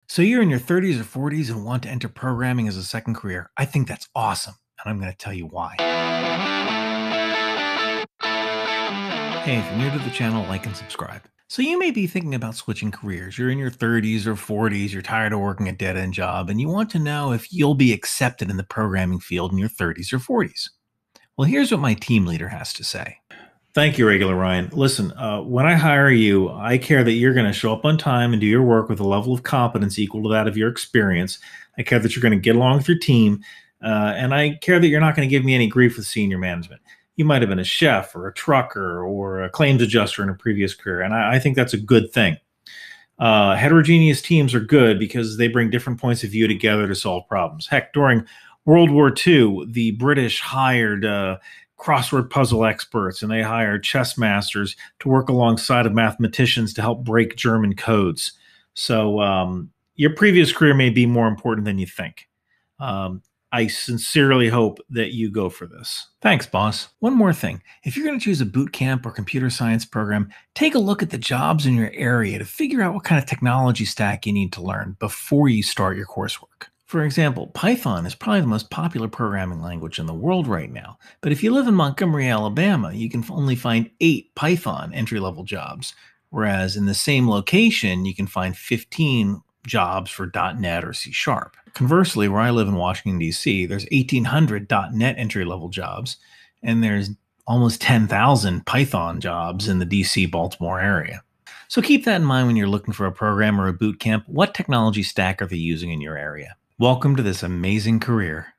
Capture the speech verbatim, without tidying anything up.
So you're in your thirties or forties and want to enter programming as a second career. I think that's awesome, and I'm going to tell you why. Hey, if you're new to the channel, like and subscribe. So you may be thinking about switching careers. You're in your thirties or forties, you're tired of working a dead-end job, and you want to know if you'll be accepted in the programming field in your thirties or forties. Well, here's what my team leader has to say. Thank you, Regular Ryan. Listen, uh, when I hire you, I care that you're going to show up on time and do your work with a level of competence equal to that of your experience. I care that you're going to get along with your team, uh, and I care that you're not going to give me any grief with senior management. You might have been a chef or a trucker or a claims adjuster in a previous career, and I, I think that's a good thing. Uh, heterogeneous teams are good because they bring different points of view together to solve problems. Heck, during World War Two, the British hired uh, crossword puzzle experts and they hired chess masters to work alongside of mathematicians to help break German codes. So um, your previous career may be more important than you think. Um, I sincerely hope that you go for this. Thanks, boss. One more thing. If you're going to choose a boot camp or computer science program, take a look at the jobs in your area to figure out what kind of technology stack you need to learn before you start your coursework. For example, Python is probably the most popular programming language in the world right now. But if you live in Montgomery, Alabama, you can only find eight Python entry-level jobs, whereas in the same location, you can find fifteen jobs for dot net or C Sharp. Conversely, where I live in Washington, D C, there's eighteen hundred dot net entry-level jobs, and there's almost ten thousand Python jobs in the D C Baltimore area. So keep that in mind when you're looking for a program or a boot camp. What technology stack are they using in your area? Welcome to this amazing career.